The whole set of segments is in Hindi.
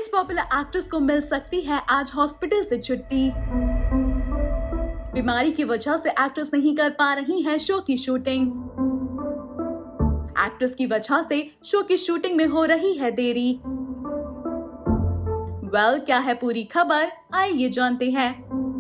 इस पॉपुलर एक्ट्रेस को मिल सकती है आज हॉस्पिटल से छुट्टी। बीमारी की वजह से एक्ट्रेस नहीं कर पा रही है शो की शूटिंग। एक्ट्रेस की वजह से शो की शूटिंग में हो रही है देरी। क्या है पूरी खबर, आइए जानते हैं।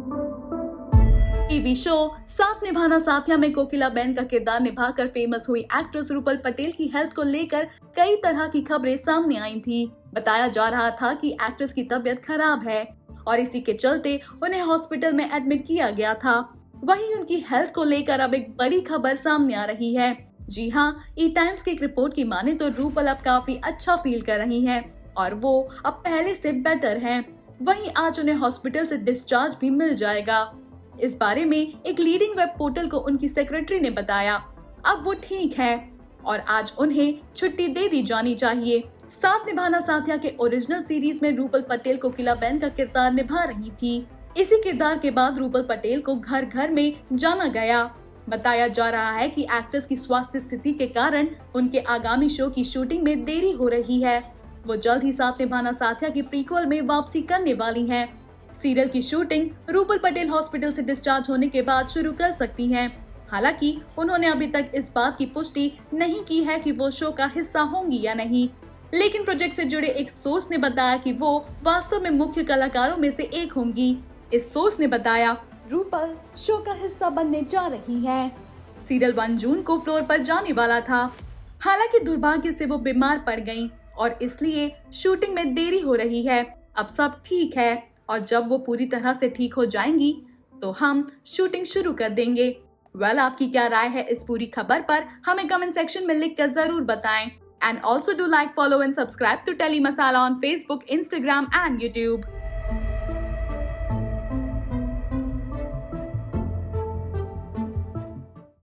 टीवी शो साथ निभाना साथिया में कोकिलाबेन का किरदार निभाकर फेमस हुई एक्ट्रेस रूपल पटेल की हेल्थ को लेकर कई तरह की खबरें सामने आई थी। बताया जा रहा था कि एक्ट्रेस की तबीयत खराब है और इसी के चलते उन्हें हॉस्पिटल में एडमिट किया गया था। वहीं उनकी हेल्थ को लेकर अब एक बड़ी खबर सामने आ रही है। जी हाँ, ई टाइम्स की एक रिपोर्ट की माने तो रूपल अब काफी अच्छा फील कर रही हैं और वो अब पहले से बेटर हैं। वहीं आज उन्हें हॉस्पिटल से डिस्चार्ज भी मिल जाएगा। इस बारे में एक लीडिंग वेब पोर्टल को उनकी सेक्रेटरी ने बताया अब वो ठीक है और आज उन्हें छुट्टी दे दी जानी चाहिए। साथ निभाना साथिया के ओरिजिनल सीरीज में रूपल पटेल कोकिलाबेन का किरदार निभा रही थी। इसी किरदार के बाद रूपल पटेल को घर घर में जाना गया। बताया जा रहा है कि एक्ट्रेस की स्वास्थ्य स्थिति के कारण उनके आगामी शो की शूटिंग में देरी हो रही है। वो जल्द ही साथ निभाना साथिया की प्रीक्वल में वापसी करने वाली हैं। सीरियल की शूटिंग रूपल पटेल हॉस्पिटल से डिस्चार्ज होने के बाद शुरू कर सकती हैं। हालांकि उन्होंने अभी तक इस बात की पुष्टि नहीं की है कि वो शो का हिस्सा होंगी या नहीं, लेकिन प्रोजेक्ट से जुड़े एक सोर्स ने बताया कि वो वास्तव में मुख्य कलाकारों में से एक होंगी। इस सोर्स ने बताया रूपल शो का हिस्सा बनने जा रही है। सीरियल 1 जून को फ्लोर पर जाने वाला था, हालांकि दुर्भाग्य से वो बीमार पड़ गईं और इसलिए शूटिंग में देरी हो रही है। अब सब ठीक है और जब वो पूरी तरह से ठीक हो जाएंगी तो हम शूटिंग शुरू कर देंगे। आपकी क्या राय है इस पूरी खबर पर, हमें कमेंट सेक्शन में लिखकर जरूर बताएं। And also do like, follow and subscribe to Tele Masala on Facebook, Instagram and YouTube.